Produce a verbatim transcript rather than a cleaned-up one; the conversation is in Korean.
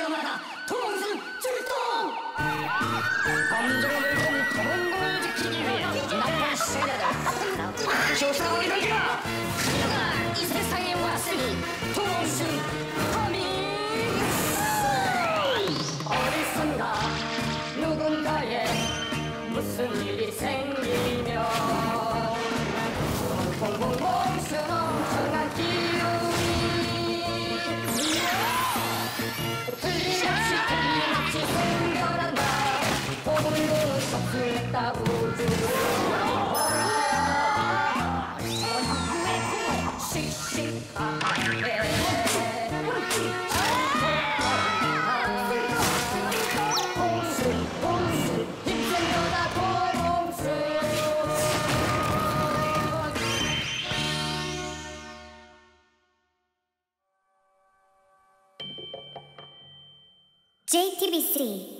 때마다 도봉순 출동! 검정을 물고 도봉군을 지키기 위해 나쁜 세력을 조사하고 이러기라! 그녀가 이 세상에 왔으니 도봉순 하민! 어디선가 누군가에 무슨 일이 생기면 봉봉봉순 엄청난 기운이 틀림없이 틀림없이 생겨난다. 봉봉봉은 섭수했다 우주로 씩씩하게 봉순 봉순 힘센거다 도봉순. 제이티비쓰리